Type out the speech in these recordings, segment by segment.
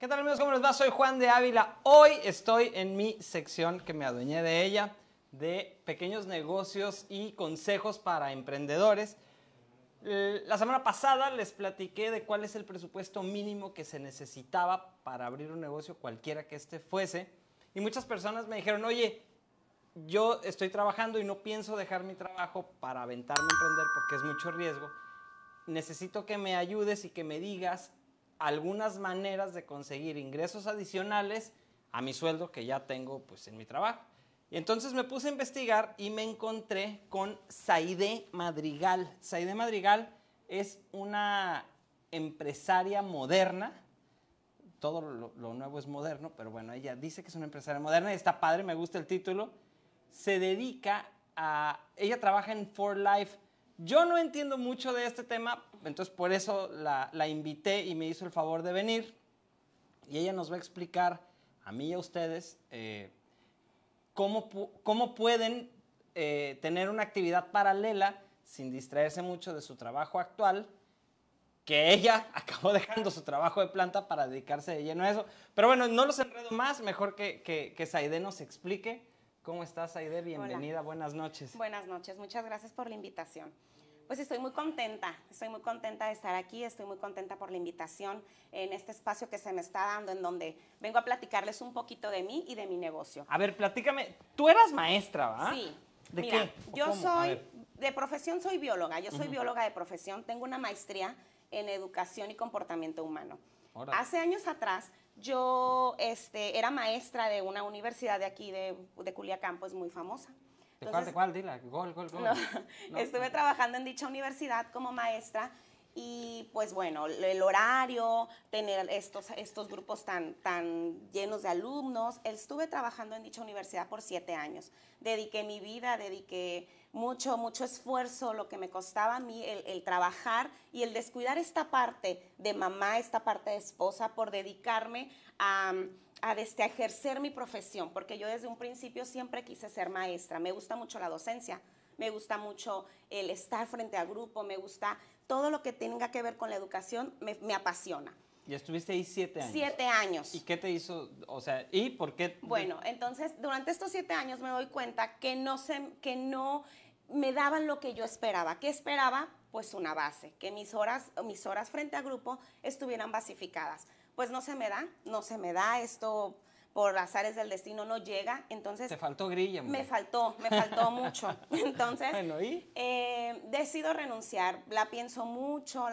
¿Qué tal, amigos? ¿Cómo les va? Soy Juan de Ávila. Hoy estoy en mi sección, que me adueñé de ella, de pequeños negocios y consejos para emprendedores. La semana pasada les platiqué de cuál es el presupuesto mínimo que se necesitaba para abrir un negocio, cualquiera que este fuese. Y muchas personas me dijeron, oye, yo estoy trabajando y no pienso dejar mi trabajo para aventarme a emprender porque es mucho riesgo. Necesito que me ayudes y que me digas algunas maneras de conseguir ingresos adicionales a mi sueldo que ya tengo pues en mi trabajo. Y entonces me puse a investigar y me encontré con Zaide Madrigal. Zaide Madrigal es una empresaria moderna. Todo lo nuevo es moderno, pero bueno, ella dice que es una empresaria moderna y está padre, me gusta el título. Se dedica a... Ella trabaja en For Life. Yo no entiendo mucho de este tema, entonces por eso la invité y me hizo el favor de venir. Y ella nos va a explicar, a mí y a ustedes, cómo pueden tener una actividad paralela sin distraerse mucho de su trabajo actual, que ella acabó dejando su trabajo de planta para dedicarse de lleno a eso. Pero bueno, no los enredo más, mejor que Zaide nos explique. ¿Cómo estás, Zaide? Bienvenida, hola. Buenas noches. Buenas noches, muchas gracias por la invitación. Pues estoy muy contenta de estar aquí, estoy muy contenta por la invitación en este espacio que se me está dando, en donde vengo a platicarles un poquito de mí y de mi negocio. A ver, platícame, tú eras maestra, ¿va? Sí. ¿De mira, qué? Yo soy, de profesión soy bióloga, yo soy bióloga de profesión, tengo una maestría en educación y comportamiento humano. Órale. Hace años atrás yo era maestra de una universidad de aquí, de Culiacán, pues muy famosa. Entonces, ¿De cuál? Dila, gol. No, estuve trabajando en dicha universidad como maestra y pues bueno, el horario, tener estos grupos tan llenos de alumnos. Estuve trabajando en dicha universidad por 7 años. Dediqué mi vida, dediqué mucho esfuerzo, lo que me costaba a mí el trabajar y el descuidar esta parte de mamá, esta parte de esposa, por dedicarme a ejercer mi profesión, porque yo desde un principio siempre quise ser maestra. Me gusta mucho la docencia, me gusta mucho el estar frente a grupo, me gusta todo lo que tenga que ver con la educación, me apasiona. ¿Y estuviste ahí 7 años? 7 años. ¿Y qué te hizo? O sea, ¿y por qué? Bueno, entonces, durante estos 7 años me doy cuenta que no me daban lo que yo esperaba. ¿Qué esperaba? Pues una base, que mis horas frente a grupo estuvieran basificadas. Pues no se me da, esto por azares del destino no llega, entonces... ¿Te faltó grilla? Me faltó mucho. Entonces, bueno, ¿y? Decido renunciar, la pienso mucho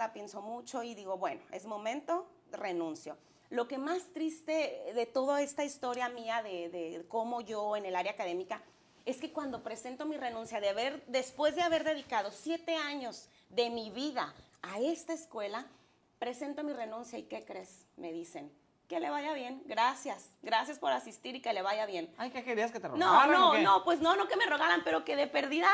y digo, bueno, es momento, renuncio. Lo que más triste de toda esta historia mía de cómo yo en el área académica es que cuando presento mi renuncia, después de haber dedicado 7 años de mi vida a esta escuela, presento mi renuncia y ¿qué crees? Me dicen, que le vaya bien, gracias por asistir y que le vaya bien. Ay, ¿qué querías que te rogaran? No que me rogaran, pero que de perdida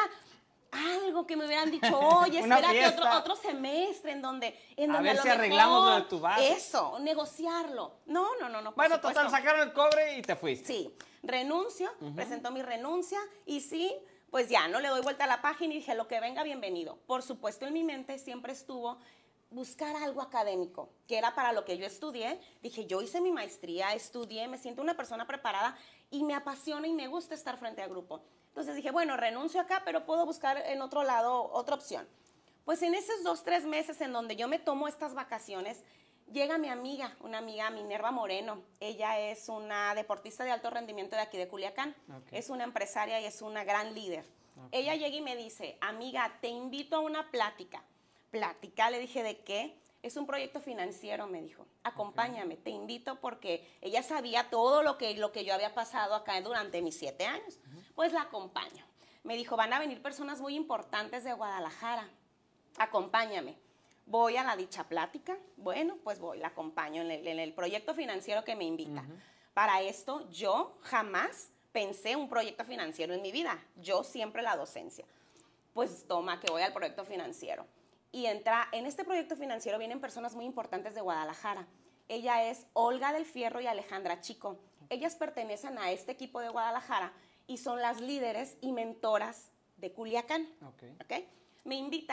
algo que me hubieran dicho, oye, espérate otro semestre en donde a ver si arreglamos lo de tu base. Eso, negociarlo. No. Bueno, total, sacaron el cobre y te fuiste. Sí, renuncio, presento mi renuncia y sí, pues ya, no le doy vuelta a la página y dije, lo que venga, bienvenido. Por supuesto, en mi mente siempre estuvo buscar algo académico, que era para lo que yo estudié. Dije, yo hice mi maestría, estudié, me siento una persona preparada y me apasiona y me gusta estar frente a grupo. Entonces dije, bueno, renuncio acá, pero puedo buscar en otro lado otra opción. Pues en esos 2-3 meses en donde yo me tomo estas vacaciones, llega mi amiga, una amiga, Minerva Moreno. Ella es una deportista de alto rendimiento de aquí de Culiacán. Okay. Es una empresaria y es una gran líder. Okay. Ella llega y me dice, amiga, te invito a una plática. Plática, le dije, ¿de qué? Es un proyecto financiero, me dijo. Acompáñame, te invito, porque ella sabía todo lo que yo había pasado acá durante mis 7 años. Pues la acompaño. Me dijo, van a venir personas muy importantes de Guadalajara. Acompáñame. Voy a la dicha plática. Bueno, pues voy, la acompaño en el proyecto financiero que me invita. Para esto, yo jamás pensé un proyecto financiero en mi vida. Yo siempre la docencia. Pues toma, que voy al proyecto financiero. Y en este proyecto financiero vienen personas muy importantes de Guadalajara. Ella es Olga del Fierro y Alejandra Chico. Ellas pertenecen a este equipo de Guadalajara y son las líderes y mentoras de Culiacán. Okay. Me invitan.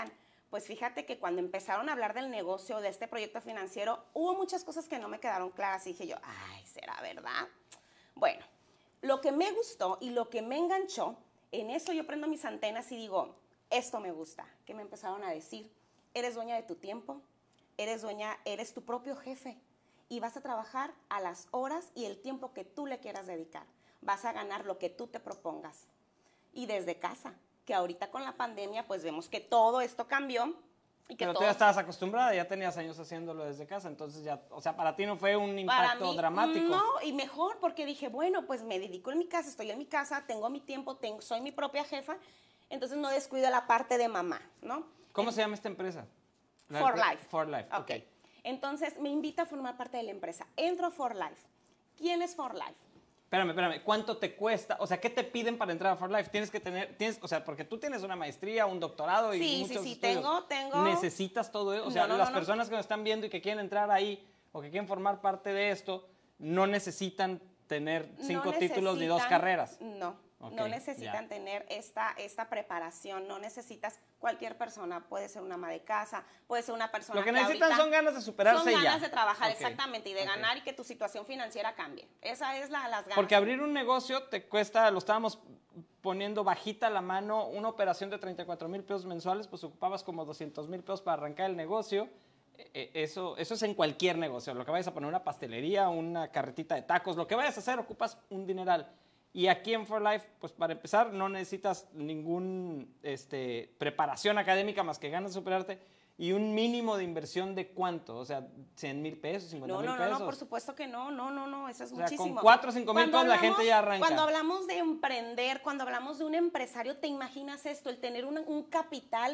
Pues fíjate que cuando empezaron a hablar del negocio, de este proyecto financiero, hubo muchas cosas que no me quedaron claras y dije yo, ay, ¿será verdad? Bueno, lo que me gustó y lo que me enganchó, en eso yo prendo mis antenas y digo, esto me gusta, que me empezaron a decir, eres dueña de tu tiempo, eres tu propio jefe y vas a trabajar a las horas y el tiempo que tú le quieras dedicar. Vas a ganar lo que tú te propongas. Y desde casa, que ahorita con la pandemia pues vemos que todo esto cambió. Y que Pero tú todo... ya estabas acostumbrada, ya tenías años haciéndolo desde casa, entonces ya, o sea, para ti no fue un impacto dramático. No, y mejor porque dije, bueno, pues me dedico en mi casa, estoy en mi casa, tengo mi tiempo, soy mi propia jefa, entonces no descuido la parte de mamá, ¿no? ¿Cómo se llama esta empresa? For Life. For Life, ok. Entonces me invita a formar parte de la empresa. Entro a For Life. ¿Quién es For Life? Espérame, ¿cuánto te cuesta? O sea, ¿qué te piden para entrar a For Life? O sea, porque tú tienes una maestría, un doctorado y muchos estudios. tengo. ¿Necesitas todo eso? O sea, las personas que nos están viendo y que quieren entrar ahí o que quieren formar parte de esto, no necesitan tener 5 títulos ni 2 carreras. No necesitan tener esta preparación, no necesitas, cualquier persona, puede ser una ama de casa, puede ser una persona Lo que necesitan son ganas de superarse y ya. Son ganas de trabajar, exactamente, y de ganar y que tu situación financiera cambie. Esa es las ganas. Porque abrir un negocio te cuesta, lo estábamos poniendo bajita la mano, una operación de 34,000 pesos mensuales, pues ocupabas como 200,000 pesos para arrancar el negocio. Eso es en cualquier negocio. Lo que vayas a poner, una pastelería, una carretita de tacos, lo que vayas a hacer, ocupas un dineral. Y aquí en For Life, pues para empezar, no necesitas ningún preparación académica más que ganas de superarte y un mínimo de inversión de ¿cuánto? O sea, 100,000 pesos, 50,000 pesos. No, por supuesto que no, eso es o sea, muchísimo. Con 4 o 5,000 pesos la gente ya arranca. Cuando hablamos de emprender, cuando hablamos de un empresario, ¿te imaginas esto? El tener un capital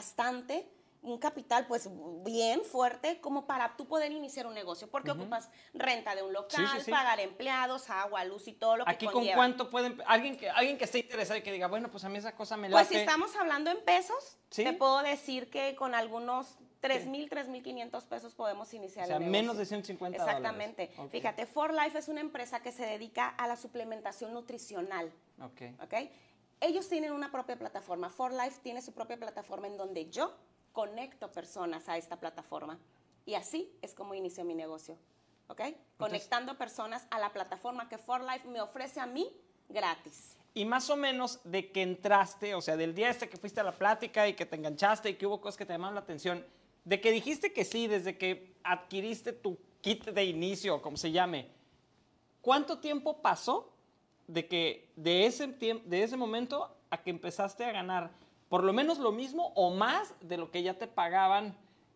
un capital pues bien fuerte como para tú poder iniciar un negocio, porque ocupas renta de un local, pagar empleados, agua, luz y todo lo que aquí conlleva. ¿Con cuánto pueden, alguien que esté interesado y que diga, bueno, pues a mí esa cosa me late? Pues si estamos hablando en pesos, te puedo decir que con algunos 3,000, 3,500 pesos podemos iniciar el negocio. Menos de 150 dólares. Exactamente. Okay. Fíjate, For Life es una empresa que se dedica a la suplementación nutricional. ¿Ok? Ellos tienen una propia plataforma. For Life tiene su propia plataforma en donde yo conecto personas a esta plataforma. Y así es como inició mi negocio. ¿Ok? Conectando personas a la plataforma que For Life me ofrece a mí gratis. Y más o menos de que entraste, o sea, del día que fuiste a la plática y que te enganchaste y que hubo cosas que te llamaron la atención, de que dijiste que sí, desde que adquiriste tu kit de inicio, como se llame, ¿cuánto tiempo pasó de ese momento a que empezaste a ganar por lo menos lo mismo o más de lo que ya te pagaban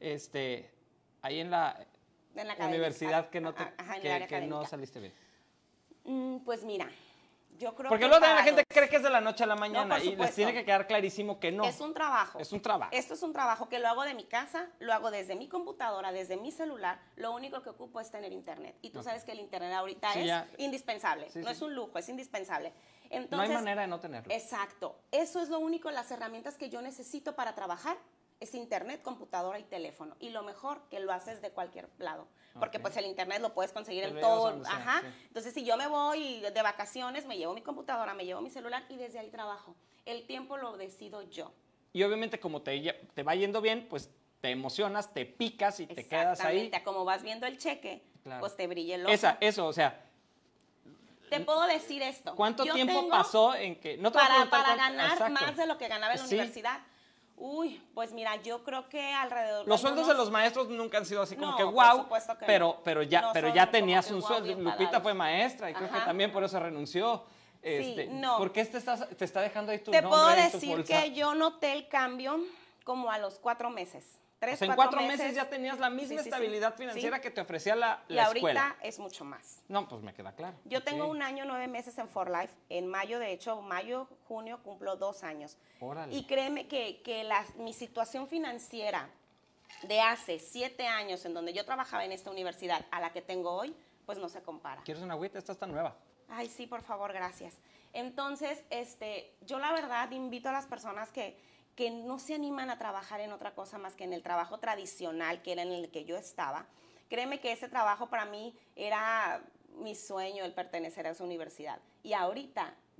ahí en la universidad que no saliste bien? Pues mira, yo creo porque luego también la gente cree que es de la noche a la mañana y les tiene que quedar clarísimo que no. Es un trabajo. Es un trabajo. Esto es un trabajo que lo hago de mi casa, lo hago desde mi computadora, desde mi celular. Lo único que ocupo es tener internet. Y tú sabes que el internet ahorita es indispensable. No es un lujo, es indispensable. Entonces, no hay manera de no tenerlo. Exacto. Eso es lo único, las herramientas que yo necesito para trabajar es internet, computadora y teléfono. Y lo mejor que lo haces de cualquier lado. Porque pues el internet lo puedes conseguir en todo. Entonces si yo me voy de vacaciones, me llevo mi computadora, me llevo mi celular y desde ahí trabajo. El tiempo lo decido yo. Y obviamente como te va yendo bien, pues te emocionas, te picas y te quedas ahí. Exactamente. Como vas viendo el cheque, pues te brilla el ojo. Eso, o sea... Te puedo decir esto. ¿Cuánto tiempo pasó en que... No te para ganar más de lo que ganaba en la universidad? Uy, pues mira, yo creo que alrededor... Los sueldos de los maestros nunca han sido así como que wow, pero ya tenías un sueldo. Lupita fue maestra y creo que también por eso renunció. ¿Por qué te está dejando ahí tu nombre? Te puedo decir que yo noté el cambio como a los 4 meses. O sea, en 4 meses ya tenías la misma estabilidad financiera que te ofrecía la escuela. Y ahorita es mucho más. No, pues me queda claro. Yo tengo 1 año, 9 meses en For Life. En mayo, de hecho, junio cumplo 2 años. Órale. Y créeme que mi situación financiera de hace 7 años, en donde yo trabajaba en esta universidad, a la que tengo hoy, pues no se compara. ¿Quieres una agüita? Esta está nueva. Ay, sí, por favor, gracias. Entonces, yo la verdad invito a las personas que no se animan a trabajar en otra cosa más que en el trabajo tradicional, que era en el que yo estaba. Créeme que ese trabajo para mí era mi sueño, el pertenecer a esa universidad. Y ahorita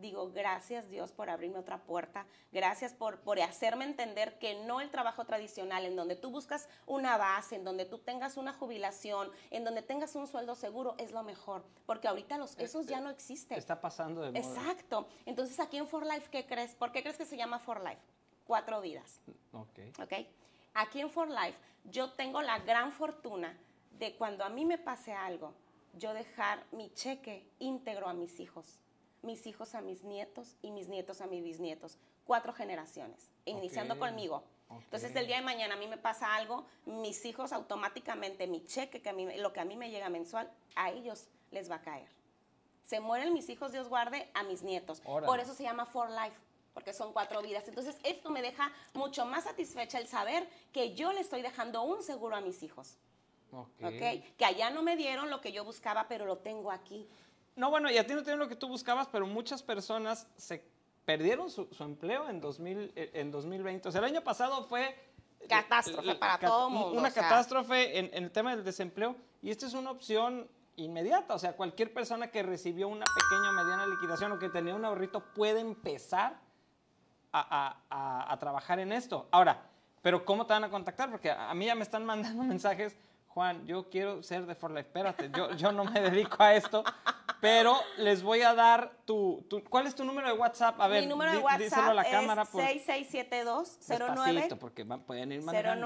digo, gracias Dios por abrirme otra puerta, gracias por hacerme entender que no el trabajo tradicional, en donde tú buscas una base, en donde tú tengas una jubilación, en donde tengas un sueldo seguro, es lo mejor, porque ahorita esos ya no existen. Está pasando de moda. Exacto. Entonces, aquí en For Life, ¿qué crees? ¿Por qué crees que se llama For Life? 4 vidas. Ok. Aquí en For Life, yo tengo la gran fortuna de cuando a mí me pase algo, yo dejar mi cheque íntegro a mis hijos a mis nietos y mis nietos a mis bisnietos. 4 generaciones, iniciando conmigo. Entonces, el día de mañana a mí me pasa algo, mis hijos automáticamente, mi cheque, lo que a mí me llega mensual, a ellos les va a caer. Se mueren mis hijos, Dios guarde, a mis nietos. Órale. Por eso se llama For Life, porque son 4 vidas. Entonces, esto me deja mucho más satisfecha el saber que yo le estoy dejando un seguro a mis hijos. Okay. Que allá no me dieron lo que yo buscaba, pero lo tengo aquí. No, bueno, y a ti no te dieron lo que tú buscabas, pero muchas personas se perdieron su empleo en 2020. O sea, el año pasado fue... Catástrofe para todo el mundo. Una catástrofe en el tema del desempleo. Y esta es una opción inmediata. O sea, cualquier persona que recibió una pequeña o mediana liquidación o que tenía un ahorrito puede empezar a trabajar en esto. Ahora, ¿pero cómo te van a contactar? Porque a mí ya me están mandando mensajes. Juan, yo quiero ser de For Life. Espérate, yo no me dedico a esto, pero les voy a dar ¿cuál es tu número de WhatsApp? A ver, mi número de WhatsApp díselo a la cámara. Es 6672-09 porque pueden ir manejando.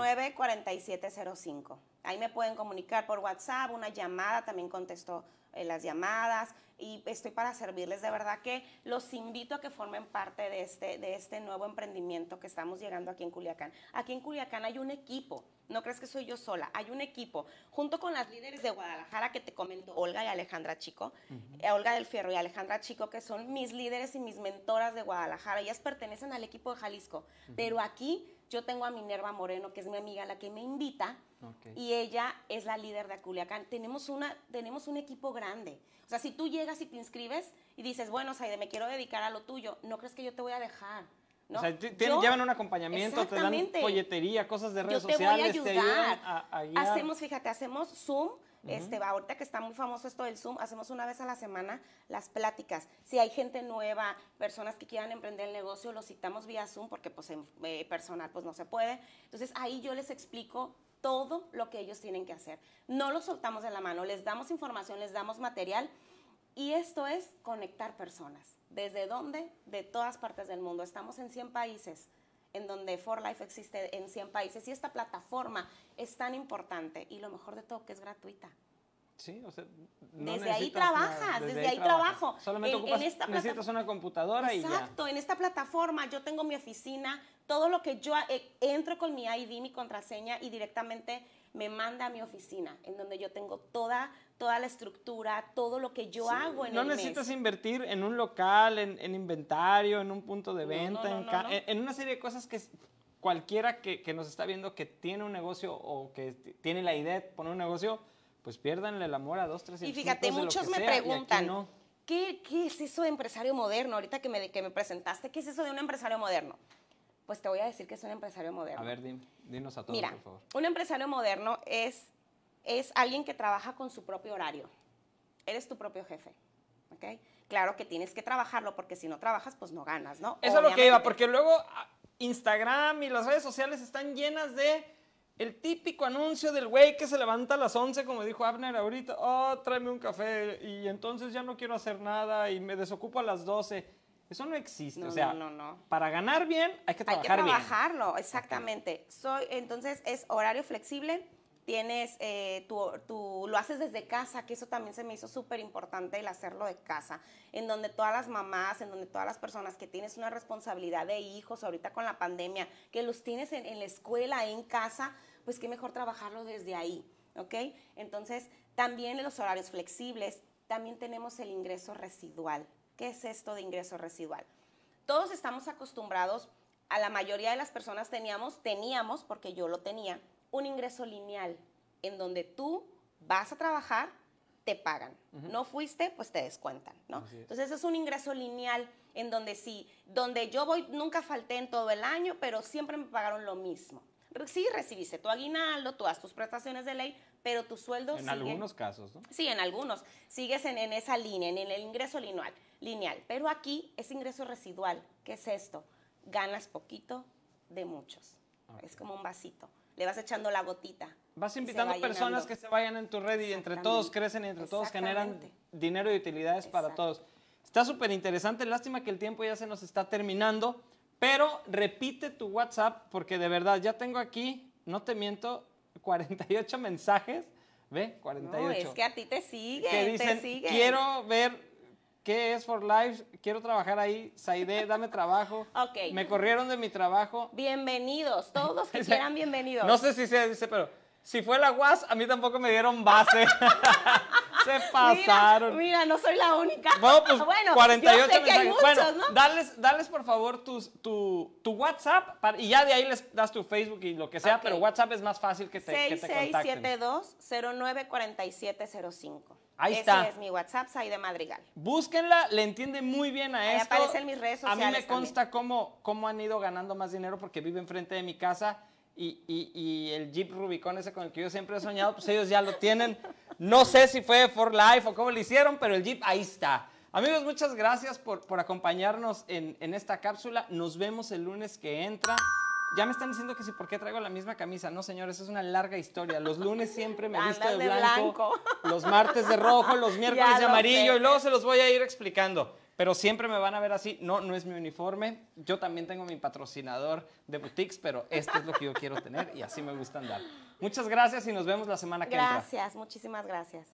094705. Ahí me pueden comunicar por WhatsApp, una llamada, también contesto las llamadas y estoy para servirles. De verdad que los invito a que formen parte de este nuevo emprendimiento que estamos llegando aquí en Culiacán. Aquí en Culiacán hay un equipo. No crees que soy yo sola, hay un equipo, junto con las líderes de Guadalajara que te comento, Olga y Alejandra Chico, Olga del Fierro y Alejandra Chico, que son mis líderes y mis mentoras de Guadalajara. Ellas pertenecen al equipo de Jalisco, pero aquí yo tengo a Minerva Moreno, que es mi amiga, la que me invita, y ella es la líder de Culiacán. Tenemos un equipo grande. O sea, si tú llegas y te inscribes y dices, bueno, Saide, me quiero dedicar a lo tuyo, no crees que yo te voy a dejar. ¿No? O sea, llevan un acompañamiento, te dan folletería, cosas de redes sociales, te ayudan a guiar. Hacemos Zoom, ahorita que está muy famoso esto del Zoom, hacemos una vez a la semana las pláticas. Si hay gente nueva, personas que quieran emprender el negocio, los citamos vía Zoom porque pues en personal pues no se puede. Entonces ahí yo les explico todo lo que ellos tienen que hacer. No los soltamos de la mano, les damos información, les damos material y esto es conectar personas. ¿Desde dónde? De todas partes del mundo. Estamos en 100 países, en donde For Life existe en 100 países. Y esta plataforma es tan importante. Y lo mejor de todo, que es gratuita. Sí, o sea, desde ahí trabajas, desde ahí trabajo. Solamente necesitas una computadora y ya. Exacto, en esta plataforma yo tengo mi oficina, todo lo que yo entro con mi ID, mi contraseña y directamente me manda a mi oficina, en donde yo tengo toda la estructura, todo lo que yo hago en el mes. No necesitas invertir en un local, en inventario, en un punto de venta, en una serie de cosas que cualquiera que nos está viendo que tiene un negocio o que tiene la idea de poner un negocio, pues piérdanle el amor a 2, 3 y fíjate, muchos me preguntan, ¿qué es eso de empresario moderno? Ahorita que me presentaste, ¿qué es eso de un empresario moderno? Pues te voy a decir que es un empresario moderno. A ver, dinos a todos, por favor. Un empresario moderno es alguien que trabaja con su propio horario. Eres tu propio jefe, ¿ok? Claro que tienes que trabajarlo porque si no trabajas, pues no ganas, ¿no? Eso es lo que iba, porque luego Instagram y las redes sociales están llenas de el típico anuncio del güey que se levanta a las 11, como dijo Abner ahorita, tráeme un café y entonces ya no quiero hacer nada y me desocupo a las 12. Eso no existe, no. Para ganar bien hay que trabajar bien. Hay que trabajarlo, exactamente. Entonces es horario flexible, tienes, tú lo haces desde casa, que eso también se me hizo súper importante el hacerlo de casa, en donde todas las mamás, en donde todas las personas que tienes una responsabilidad de hijos, ahorita con la pandemia, que los tienes en la escuela, en casa, pues qué mejor trabajarlo desde ahí, ¿ok? Entonces, también en los horarios flexibles, también tenemos el ingreso residual. ¿Qué es esto de ingreso residual? Todos estamos acostumbrados, a la mayoría de las personas teníamos, porque yo lo tenía, un ingreso lineal, en donde tú vas a trabajar, te pagan. No fuiste, pues te descuentan, ¿no? Entonces, es un ingreso lineal en donde donde yo voy, nunca falté en todo el año, pero siempre me pagaron lo mismo. sí recibiste tu aguinaldo, todas tus prestaciones de ley, pero tu sueldo En sigue. algunos casos, ¿no? Sí, en algunos. Sigues en esa línea, en el ingreso lineal. Pero aquí es ingreso residual. ¿Qué es esto? Ganas poquito de muchos. Es como un vasito. Le vas echando la gotita. Vas y invitando se va personas llenando. que se vayan en tu red y entre todos crecen y entre todos generan Exactamente. dinero y utilidades para Exacto. todos. Está súper interesante. Lástima que el tiempo ya se nos está terminando, pero repite tu WhatsApp porque de verdad ya tengo aquí, no te miento, 48 mensajes. ¿Ve? 48. No, es que a ti te siguen, que dicen, te siguen. quiero ver qué es For Life, quiero trabajar ahí, Saide, dame trabajo. Ok. Me corrieron de mi trabajo. Bienvenidos, todos que Dice, quieran bienvenidos. No sé si se dice, pero si fue la UAS, a mí tampoco me dieron base. Se pasaron. Mira, no soy la única. Bueno, pues bueno, 48 yo sé que hay mensajes. muchos, Bueno, ¿no? dales por favor tu WhatsApp y ya de ahí les das tu Facebook y lo que sea, Ok. pero WhatsApp es más fácil que te contacten. 6672-094705. Ahí Ese está. es mi WhatsApp, Saide Madrigal. Búsquenla, le entiende muy bien a Ahí esto. aparecen mis redes A mí sociales me consta cómo han ido ganando más dinero porque vive enfrente de mi casa y el Jeep Rubicon ese con el que yo siempre he soñado, pues ellos ya lo tienen. No sé si fue For Life o cómo lo hicieron, pero el Jeep ahí está. Amigos, muchas gracias por acompañarnos en esta cápsula. Nos vemos el lunes que entra. Ya me están diciendo que sí, ¿por qué traigo la misma camisa? No, señores, es una larga historia. Los lunes siempre me visto de Andas de blanco, blanco. los martes de rojo, los miércoles Ya de lo amarillo sé. y luego se los voy a ir explicando. Pero siempre me van a ver así. No, no es mi uniforme. Yo también tengo mi patrocinador de boutiques, pero esto es lo que yo quiero tener y así me gusta andar. Muchas gracias y nos vemos la semana que entra. Gracias, muchísimas gracias.